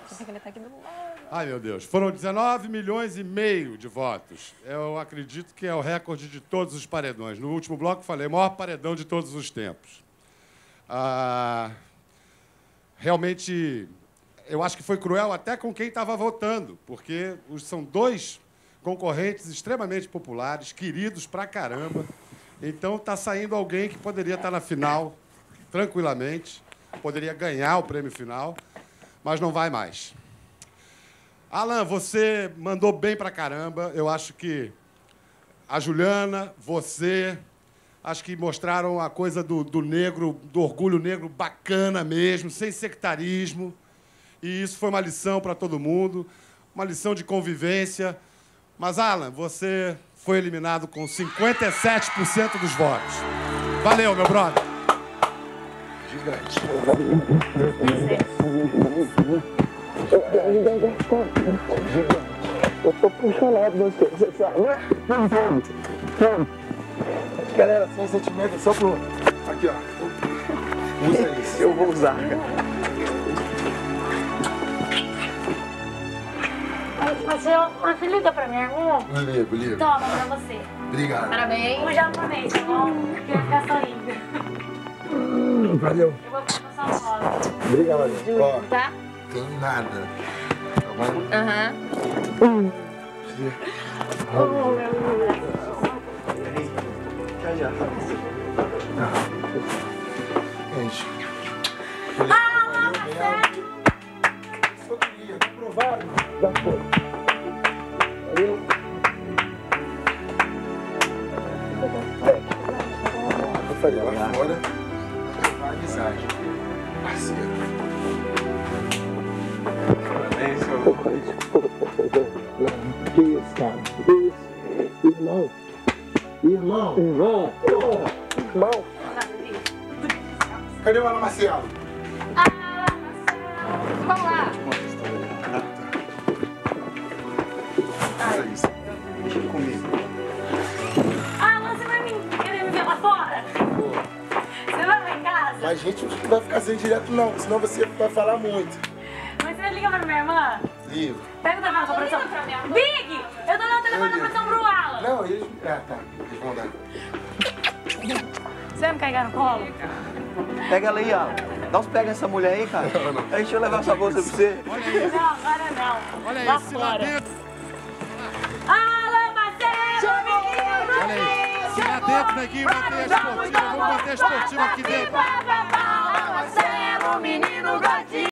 Ai, meu Deus. Foram 19,5 milhões de votos. Eu acredito que é o recorde de todos os paredões. No último bloco falei, o maior paredão de todos os tempos. Realmente, eu acho que foi cruel até com quem estava votando, porque são dois concorrentes extremamente populares, queridos pra caramba. Então, está saindo alguém que poderia estar na final tranquilamente, poderia ganhar o prêmio final, mas não vai mais. Alan, você mandou bem pra caramba. Eu acho que a Juliana, você, acho que mostraram a coisa do negro, do orgulho negro bacana mesmo, sem sectarismo. E isso foi uma lição para todo mundo, uma lição de convivência. Mas, Alan, você foi eliminado com 57% dos votos. Valeu, meu brother. Gigante. Eu tô apaixonado por você sabe? Galera, sem sentimento, só pro... Aqui, ó. Usa isso. Eu vou usar. Você liga pra minha irmã? Ligo. Toma, pra você. Obrigado. Parabéns. Um japonês, tá bom? Porque vai ficar sorrindo. Valeu. Eu vou passar uma foto. Obrigado. Ó, Tá? tem nada. Tá bom? Aham. Oh, meu Deus. Gente. Só queria provar da coisa. Valeu. Eu falei lá fora. Vai amizade. Parceiro. Parabéns, senhor. Que isso, cara? Que isso? Irmão. Cadê o Ana Marcelo? Vamos lá. Deixa comigo. Você vai querer me ver lá fora? Você vai lá em casa? Mas a gente não vai ficar sem direto, não, senão você vai falar muito. Mas você liga pra minha irmã? Ligo. Pega o telefone da produção. Big! Eu tô dando o telefone da produção pro Alan. Não, eles... tá. Eles vão dar. Você vai me carregar no colo? Pega ela aí, Alan. Dá uns pega nessa mulher aí, cara. Deixa eu levar essa bolsa pra você. Olha isso. Não, agora não. Olha Lá isso, lá fora. dentro. Alan Marcelo, menino! Olha aí. Se lá dentro, neguinho, manter a esportiva. Vamos manter a esportiva aqui dentro. Alan Marcelo, menino gordinho!